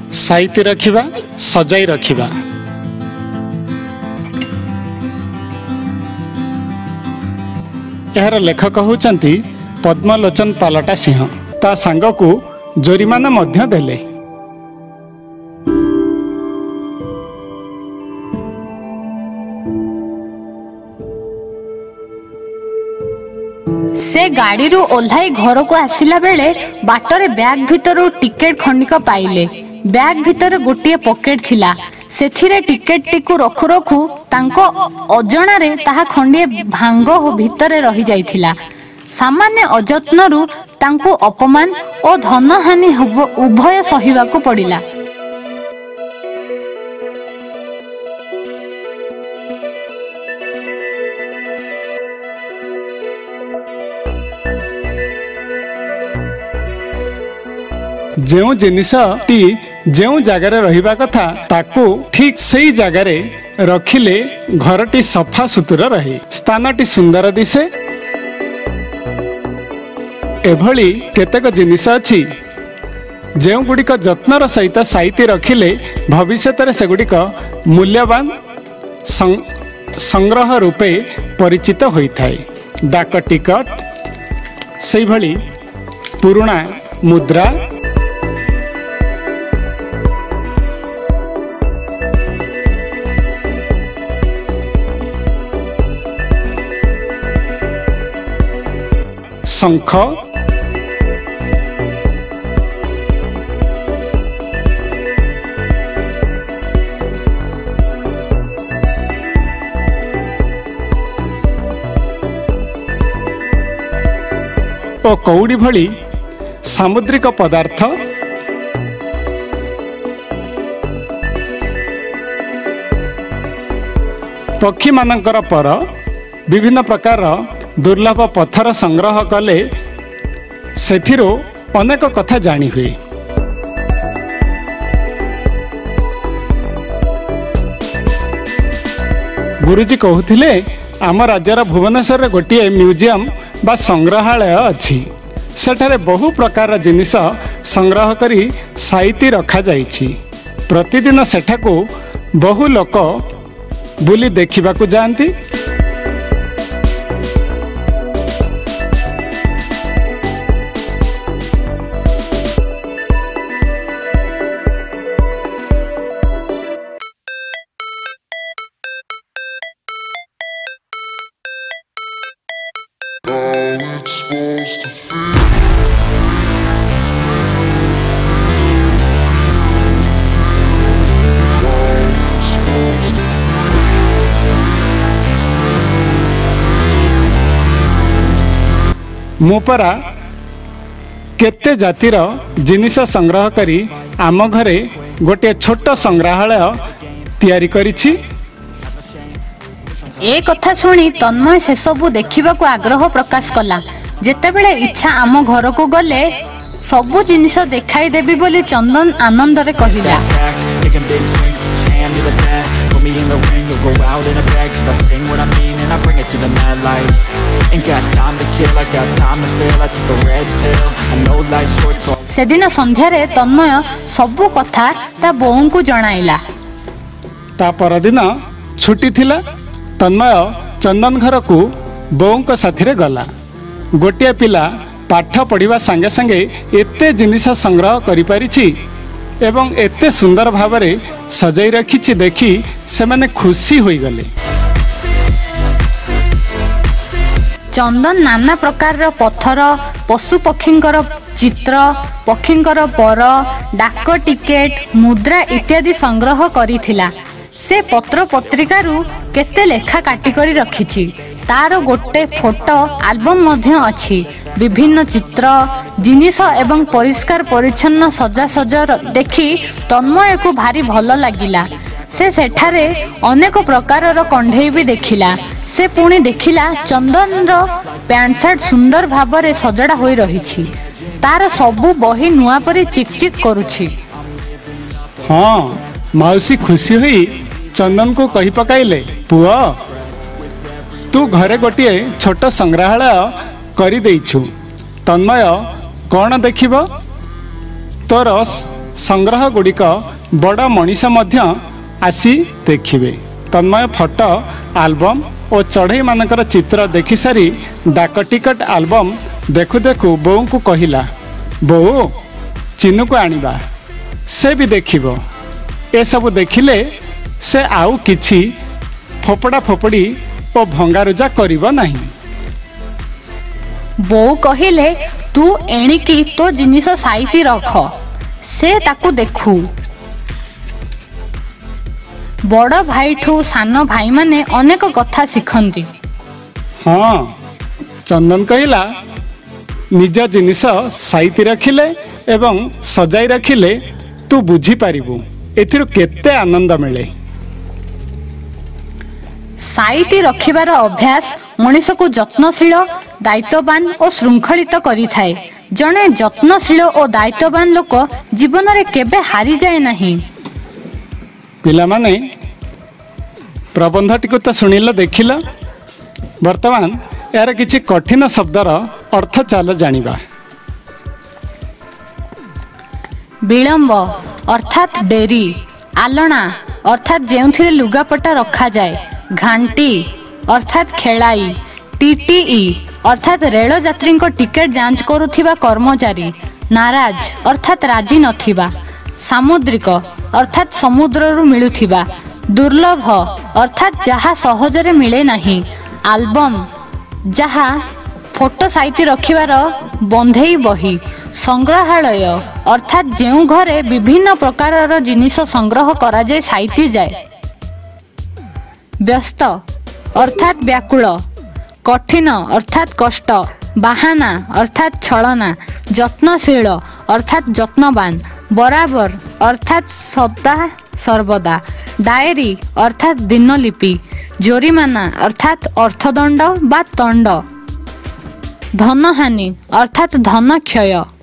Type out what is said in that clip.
साइती रखिबा सजाई रखिबा। यार लेखक होचंती पद्मलोचन पालटा सिंह। ता सांग को जोरिमाना मध्य देले। से गाड़ी रू ओल्हाई घर को आसिला बेले बाटरे बैग भितर टिकेट खंडिक पाइले। बैग भितर गोटे पॉकेट थिला। सेथिरे टिकेट टिकु रखु रखु तांको अजणा रे ताहा खंडिए भांग भितरे रही जाइथिला। सामान्य अजत्नरू तांको अपमान और धनहानि उभय सहिबाकू पड़िला। जो जिनिसटी जो जगार रहिबा कथा ताकू ठीक सही जगार रखिले घरटी सफा सुतुरा रहे, स्थानटी सुंदर दिसे। एभली केतेक जिनिस अछि जो गुड़िक जत्नर सहित साइती रखिले भविष्य में सेगुड़िक मूल्यवान संग्रह रूपे परिचित होता है। डाक टिकट से भली पुराना मुद्रा, शंख, और कौड़ी भली सामुद्रिक पदार्थ, पक्षी मानकर पर विभिन्न प्रकार दुर्लभ पत्थर संग्रह कले सेथिरो अनेक कथा जानी हुए। गुरुजी कहूथिले आम राज्यर भुवनेश्वर गोटे म्यूजियम बा संग्रहालय अछि। सेठारे बहु प्रकार जिनिस संग्रह करी साइती रखा जाइछि। प्रतिदिन सेठाको बहु लोक बुली देखिबाकू जाआंती। मुपरा केते जातिर जिनिस संग्रह करी आम घरे गोटे छोट संग्रहालय तैयारी करिछि। ए कथा सुनी तन्मय से सबु देखिबाकू आग्रह प्रकाश कला। जेतेबेले इच्छा आम घर को गले सबु जिनिस देखाई देबी बोली चंदन आनंद रे कहिला। सेदिन संध्यारे तन्मय सबु कथा ता बोऊ को जणाइला। ता परदिन छुट्टी थिला। तन्मय चंदन घर को बोऊ साथी गला। गोटे पिला पाठ पढ़िबा संगे संगे एते जिनिस संग्रह करि परिछि एवं एते सुंदर भावरे सजाई रखिछि देखि से माने खुशी होई गले। चंदन नाना प्रकार पत्थर, पशु पक्षींकर चित्र, पक्षींकर पर, डाक टिकेट, मुद्रा इत्यादि संग्रह करिथिला। से पत्र पत्रिकारु केते लेखा काटी करी रखिछि। तार गोटे फोटो आल्बम मध्य अछि। विभिन्न चित्र, जिनिस एवं परिष्कार परिच्छन्न सजासज देखि तन्मय को भारी भल लागिला। से सेठारे अनेक प्रकारर कंढेई भी देखिला। से पुणी देखिला चंदन रो पैंट शर्ट सुंदर भावरे सजड़ा होई रहिछि। तार सबु बही नुआ परी चिकचिक करुछि। हाँ, मौसी खुशी हुई चंदन को कही पकाइले, पुआ तू घरे गोटे छोट संग्रहालय कर देइछु। तन्मय कौन देखिब? तोर ସଂଗ୍ରହ ଗୁଡ଼ିକ ବଡ଼ ମଣିଷ ମଧ୍ୟ ଆସି ଦେଖିବେ। ତନ୍ମୟ ଫଟୋ ଆଲବମ୍ ଓ ଚଢ଼େଇମାନଙ୍କର ଚିତ୍ର ଦେଖିସାରି ଡାକ ଟିକଟ ଆଲବମ୍ ଦେଖୁ ଦେଖୁ ବୋଉଙ୍କୁ କହିଲା, ବୋଉ ଚିନୁକୁ ଆଣିବା, ସେ ବି ଦେଖିବ। ଏସବୁ ଦେଖିଲେ ସେ ଆଉ କିଛି ଫୋପଡ଼ା ଫୋପଡ଼ି ଓ ଭଙ୍ଗାରୁଜା କରିବ ନାହିଁ। ବୋଉ କହିଲେ, ତୁ ଏଣିକି ତୋ ଜିନିଷ ସାଇତି ରଖ, ସେ ତାକୁ ଦେଖୁ। ବଡ଼ ଭାଇଠୁ ସାନ ଭାଇମାନେ ଅନେକ କଥା ଶିଖନ୍ତି। ହଁ, ଚନ୍ଦନ କହିଲା, ନିଜ ଜିନିଷ ସାଇତି ରଖିଲେ ଏବଂ ସଜାଇ ରଖିଲେ ତୁ ବୁଝିପାରିବୁ ଏଥିରୁ କେତେ ଆନନ୍ଦ ମିଳେ। ସାଇତି ରଖିବାର ଅଭ୍ୟାସ ମଣିଷକୁ ଯତ୍ନଶୀଳ, ଦାୟିତ୍ୱବାନ ଓ ଶୃଙ୍ଖଳିତ କରିଥାଏ। ଜଣେ ଯତ୍ନଶୀଳ ଓ ଦାୟିତ୍ୱବାନ ଲୋକ ଜୀବନରେ କେବେ ହାରିଯାଏ ନାହିଁ। ପିଲାମାନେ, ପ୍ରବନ୍ଧଟିକୁ ତ ଶୁଣିଲ, ଦେଖିଲ। ବର୍ତ୍ତମାନ ଏହାର କିଛି କଠିନ ଶବ୍ଦର ଅର୍ଥ ଚାଲ ଜାଣିବା। ବିଳମ୍ବ ଅର୍ଥାତ୍ ଡେରି, ଆଲଣା ଅର୍ଥାତ୍ ଯେଉଁଥିରେ ଲୁଗାପଟା ରଖାଯାଏ, ଘାଣ୍ଟି ଅର୍ଥାତ୍ ଖେଳାଇ, ଟିଟିଇ ଅର୍ଥାତ୍ ରେଳ ଯାତ୍ରୀଙ୍କ ଟିକେଟ ଯାଞ୍ଚ କରୁଥିବା କର୍ମଚାରୀ, ନାରାଜ ଅର୍ଥାତ୍ ରାଜି ନଥିବା, ସାମୁଦ୍ରିକ ଅର୍ଥାତ୍ ସମୁଦ୍ରରୁ ମିଳୁଥିବା, ଦୁର୍ଲଭ ଅର୍ଥାତ୍ ଯାହା ସହଜରେ ମିଳେ ନାହିଁ, ଆଲବମ୍ ଯାହା ଫଟୋ ସାଇତି ରଖିବାର ବନ୍ଧେଇ ବହି, ସଂଗ୍ରହାଳୟ ଅର୍ଥାତ୍ ଯେଉଁ ଘରେ ବିଭିନ୍ନ ପ୍ରକାରର ଜିନିଷ ସଂଗ୍ରହ କରାଯାଇ ସାଇତି ଯାଏ, ବ୍ୟସ୍ତ ଅର୍ଥାତ୍ ବ୍ୟାକୁଳ, କଠିନ ଅର୍ଥାତ୍ କଷ୍ଟ, ବାହାନା ଅର୍ଥାତ୍ ଛଳନା, ଯତ୍ନଶୀଳ ଅର୍ଥାତ୍ ଯତ୍ନବାନ, ବରାବର ଅର୍ଥାତ୍ ସଦା ସର୍ବଦା, ଡାଏରୀ ଅର୍ଥାତ୍ ଦିନଲିପି, ଜୋରିମାନା ଅର୍ଥାତ୍ ଅର୍ଥଦଣ୍ଡ ବା ଦଣ୍ଡ, ଧନହାନି ଅର୍ଥାତ୍ ଧନ କ୍ଷୟ।